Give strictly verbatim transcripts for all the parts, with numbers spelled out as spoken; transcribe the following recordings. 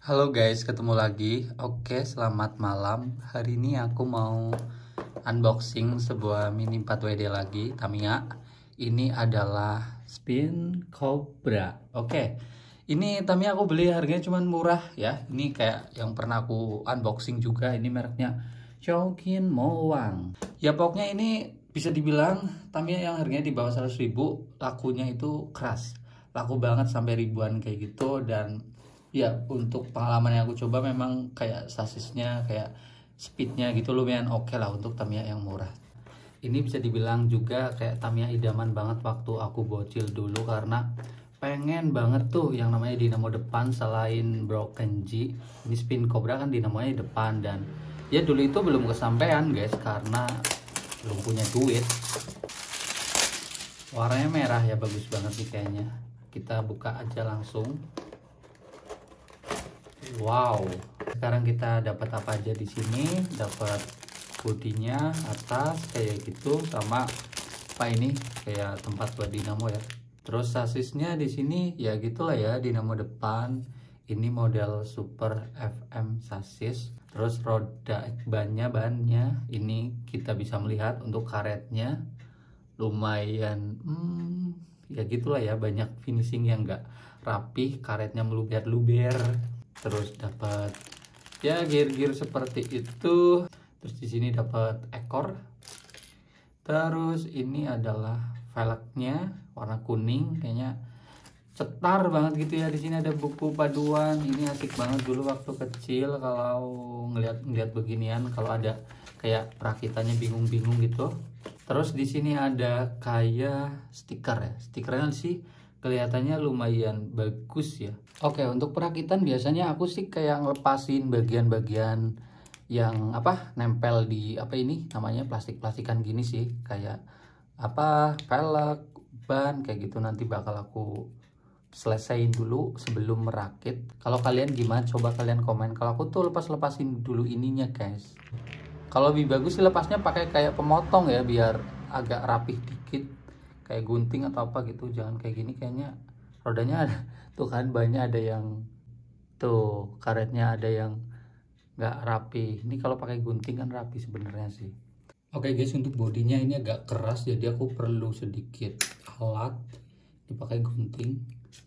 Halo guys, ketemu lagi. Oke, selamat malam. Hari ini aku mau unboxing sebuah mini empat W D lagi, Tamiya. Ini adalah Spin Cobra. Oke, ini Tamiya aku beli harganya cuman murah ya. Ini kayak yang pernah aku unboxing juga. Ini mereknya Chowkin Mowang. Ya pokoknya ini bisa dibilang Tamiya yang harganya di bawah seratus ribu, lakunya itu keras. Laku banget sampai ribuan kayak gitu. Dan ya untuk pengalaman yang aku coba memang kayak sasisnya, kayak speednya gitu lumayan oke okay lah untuk Tamiya yang murah. Ini bisa dibilang juga kayak Tamiya idaman banget waktu aku bocil dulu, karena pengen banget tuh yang namanya dinamo depan selain Broken G. Ini Spin Cobra kan dinamonya depan, dan ya dulu itu belum kesampaian guys karena belum punya duit. Warnanya merah ya, bagus banget nih kayaknya. Kita buka aja langsung. Wow, sekarang kita dapat apa aja di sini? Dapat bodinya atas kayak gitu, sama apa ini kayak tempat buat dinamo ya. Terus sasisnya di sini ya gitulah ya, dinamo depan. Ini model Super F M sasis. Terus roda bannya bannya ini kita bisa melihat untuk karetnya lumayan, hmm, ya gitulah ya, banyak finishing yang enggak rapih, karetnya meluber-luber. Terus dapat ya gear-gear seperti itu. Terus di sini dapat ekor. Terus ini adalah velgnya warna kuning, kayaknya cetar banget gitu ya. Di sini ada buku paduan. Ini asik banget dulu waktu kecil kalau ngeliat ngeliat beginian, kalau ada kayak perakitannya bingung-bingung gitu. Terus di sini ada kayak stiker ya. Stikernya sih kelihatannya lumayan bagus ya. Oke, untuk perakitan biasanya aku sih kayak ngelepasin bagian-bagian yang apa nempel di apa ini namanya plastik-plastikan gini sih, kayak apa velg, ban kayak gitu. Nanti bakal aku selesaiin dulu sebelum merakit. Kalau kalian gimana? Coba kalian komen. Kalau aku tuh lepas-lepasin dulu ininya guys. Kalau lebih bagus sih lepasnya pakai kayak pemotong ya, biar agak rapih dikit, kayak gunting atau apa gitu. Jangan kayak gini, kayaknya rodanya ada tuh kan, banyak ada yang tuh karetnya ada yang nggak rapi. Ini kalau pakai gunting kan rapi sebenarnya sih. Oke guys, untuk bodinya ini agak keras, jadi aku perlu sedikit alat. Dipakai gunting.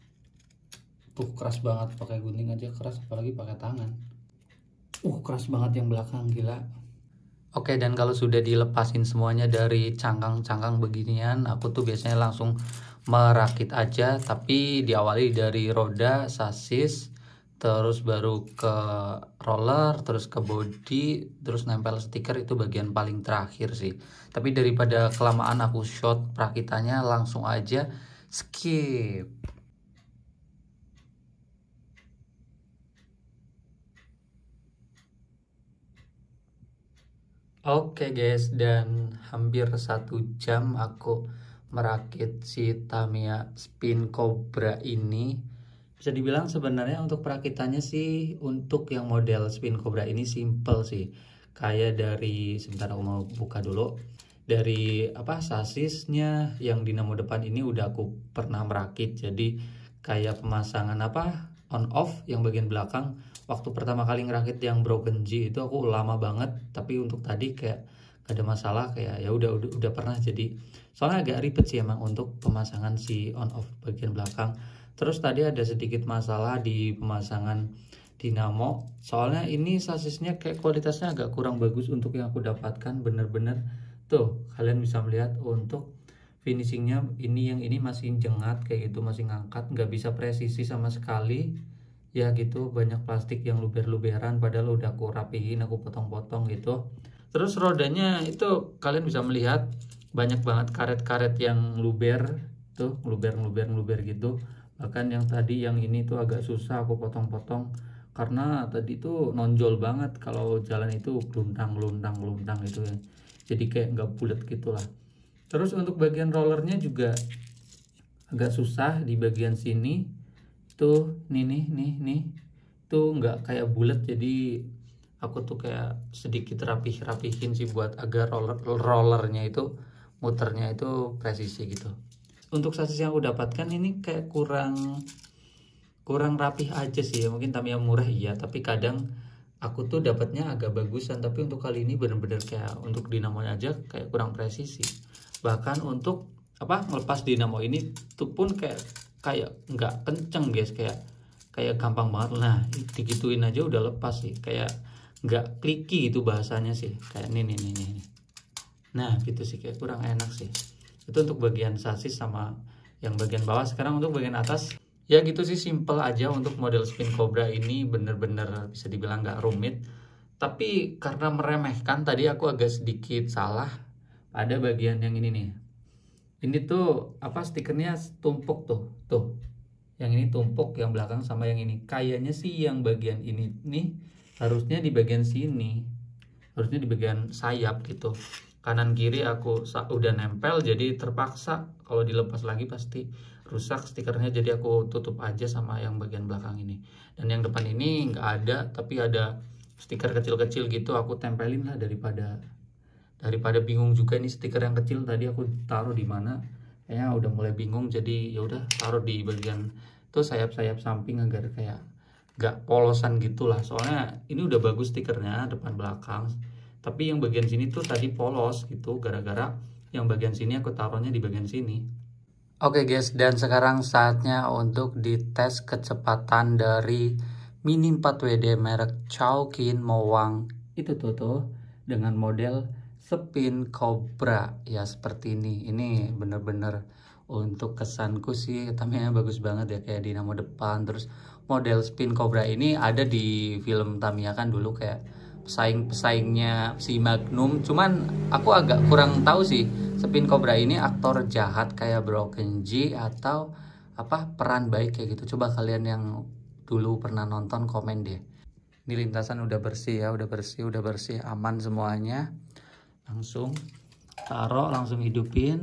Tuh keras banget, pakai gunting aja keras, apalagi pakai tangan. Uh keras banget yang belakang, gila. Oke, dan kalau sudah dilepasin semuanya dari cangkang-cangkang beginian, aku tuh biasanya langsung merakit aja. Tapi diawali dari roda, sasis, terus baru ke roller, terus ke body, terus nempel stiker. Itu bagian paling terakhir sih. Tapi daripada kelamaan aku shot perakitannya, langsung aja skip. Oke guys, dan hampir satu jam aku merakit si Tamiya Spin Cobra ini. Bisa dibilang sebenarnya untuk perakitannya sih, untuk yang model Spin Cobra ini simple sih. Kayak dari, sebentar aku mau buka dulu. Dari apa sasisnya yang dinamo depan ini udah aku pernah merakit. Jadi kayak pemasangan apa on off yang bagian belakang. Waktu pertama kali ngerakit yang Broken G itu aku lama banget, tapi untuk tadi kayak gak ada masalah, kayak ya udah udah udah pernah. Jadi soalnya agak ribet sih emang untuk pemasangan si on off bagian belakang. Terus tadi ada sedikit masalah di pemasangan dinamo, soalnya ini sasisnya kayak kualitasnya agak kurang bagus untuk yang aku dapatkan. Bener-bener tuh kalian bisa melihat untuk finishingnya, ini yang ini masih jengat kayak gitu, masih ngangkat, nggak bisa presisi sama sekali ya gitu. Banyak plastik yang luber-luberan, padahal udah aku rapihin, aku potong-potong gitu. Terus rodanya itu kalian bisa melihat banyak banget karet-karet yang luber tuh, luber-luber-luber gitu. Bahkan yang tadi yang ini tuh agak susah aku potong-potong karena tadi tuh nonjol banget, kalau jalan itu luntang-luntang-luntang gitu ya. Jadi kayak nggak bulat gitulah. Terus untuk bagian rollernya juga agak susah di bagian sini tuh, nih nih nih nih tuh nggak kayak bulat. Jadi aku tuh kayak sedikit rapih rapihin sih buat agar roller rollernya itu muternya itu presisi gitu. Untuk sasis yang aku dapatkan ini kayak kurang kurang rapih aja sih ya. Mungkin Tamiya murah iya, tapi kadang aku tuh dapatnya agak bagusan. Tapi untuk kali ini bener-bener kayak untuk dinamonya aja kayak kurang presisi. Bahkan untuk apa ngelepas dinamo ini tuh pun kayak kayak nggak kenceng guys, kayak kayak gampang banget. Nah digituin aja udah lepas sih, kayak nggak kliki itu bahasanya sih, kayak nih nih nih nih. Nah gitu sih, kayak kurang enak sih. Itu untuk bagian sasis sama yang bagian bawah. Sekarang untuk bagian atas ya gitu sih, simple aja. Untuk model Spin Cobra ini bener-bener bisa dibilang nggak rumit, tapi karena meremehkan tadi aku agak sedikit salah pada bagian yang ini nih. Ini tuh apa stikernya tumpuk tuh tuh, yang ini tumpuk yang belakang sama yang ini. Kayaknya sih yang bagian ini nih harusnya di bagian sini, harusnya di bagian sayap gitu. Kanan kiri aku udah nempel, jadi terpaksa kalau dilepas lagi pasti rusak stikernya, jadi aku tutup aja sama yang bagian belakang ini. Dan yang depan ini nggak ada, tapi ada stiker kecil-kecil gitu, aku tempelin lah daripada daripada bingung juga ini stiker yang kecil tadi aku taruh di mana. Kayaknya udah mulai bingung, jadi ya udah taruh di bagian tuh sayap-sayap samping agar kayak gak polosan gitulah. Soalnya ini udah bagus stikernya depan belakang, tapi yang bagian sini tuh tadi polos gitu, gara-gara yang bagian sini aku taruhnya di bagian sini. Oke guys, dan sekarang saatnya untuk dites kecepatan dari Mini empat W D merek Chowkin Mowang itu tuh tuh dengan model Spin Cobra ya seperti ini. Ini bener-bener untuk kesanku sih Tamiya bagus banget ya, kayak dinamo depan. Terus model Spin Cobra ini ada di film Tamiya kan dulu, kayak pesaing-pesaingnya si Magnum. Cuman aku agak kurang tahu sih Spin Cobra ini aktor jahat kayak Broken G atau apa peran baik kayak gitu. Coba kalian yang dulu pernah nonton komen deh. Ini lintasan udah bersih ya, udah bersih, udah bersih, aman semuanya. Langsung taruh, langsung hidupin.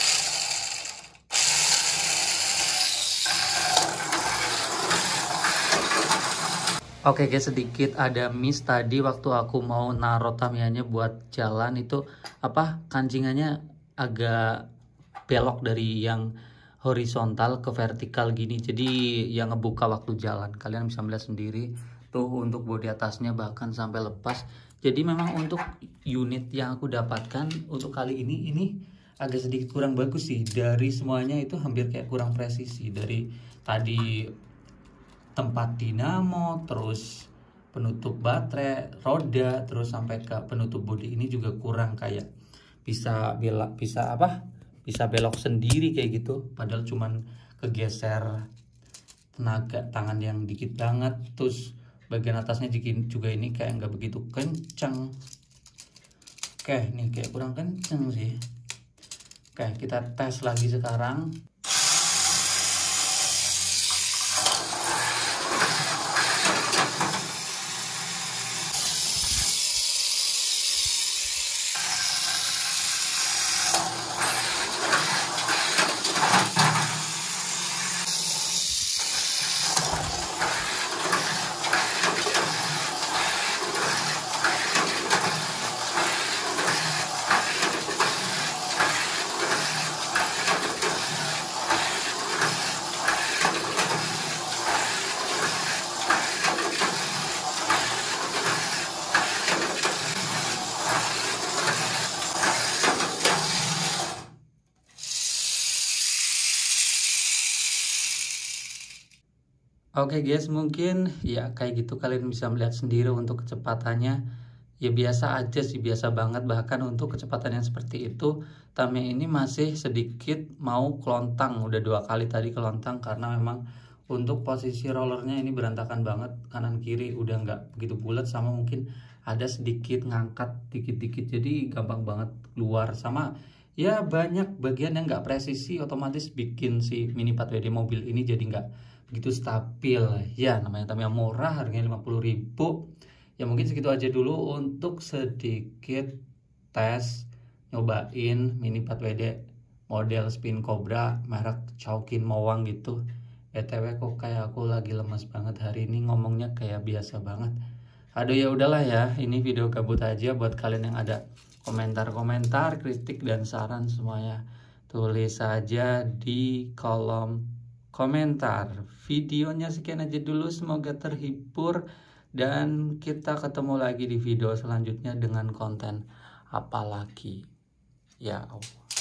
Oke guys, sedikit ada miss tadi waktu aku mau naruh Tamiyanya buat jalan itu apa kancingannya agak belok dari yang horizontal ke vertikal gini, jadi yang ngebuka waktu jalan. Kalian bisa melihat sendiri tuh untuk bodi atasnya bahkan sampai lepas. Jadi memang untuk unit yang aku dapatkan untuk kali ini ini agak sedikit kurang bagus sih. Dari semuanya itu hampir kayak kurang presisi. Dari tadi tempat dinamo, terus penutup baterai, roda, terus sampai ke penutup bodi ini juga kurang, kayak bisa belok, bisa apa? Bisa belok sendiri kayak gitu. Padahal cuman kegeser tenaga tangan yang dikit banget. Terus bagian atasnya juga ini kayak nggak begitu kencang. Oke, ini kayak kurang kencang sih. Oke, kita tes lagi sekarang. Oke guys, mungkin ya kayak gitu kalian bisa melihat sendiri untuk kecepatannya. Ya biasa aja sih, biasa banget. Bahkan untuk kecepatan yang seperti itu Tamiya ini masih sedikit mau kelontang. Udah dua kali tadi kelontang karena memang untuk posisi rollernya ini berantakan banget. Kanan kiri udah nggak begitu bulat, sama mungkin ada sedikit ngangkat dikit-dikit, jadi gampang banget keluar. Sama ya banyak bagian yang nggak presisi, otomatis bikin si Mini empat W D mobil ini jadi nggak begitu stabil. Ya namanya Tamiya murah, harganya lima puluh ribu. Ya mungkin segitu aja dulu untuk sedikit tes nyobain Mini empat W D model Spin Cobra merek Chowkin Mowang gitu. B T W kok kayak aku lagi lemas banget hari ini, ngomongnya kayak biasa banget. Aduh ya udahlah ya, ini video gabut aja. Buat kalian yang ada komentar-komentar, kritik dan saran semuanya tulis saja di kolom komentar. Videonya sekian aja dulu, semoga terhibur dan kita ketemu lagi di video selanjutnya dengan konten apa lagi. Ya Allah.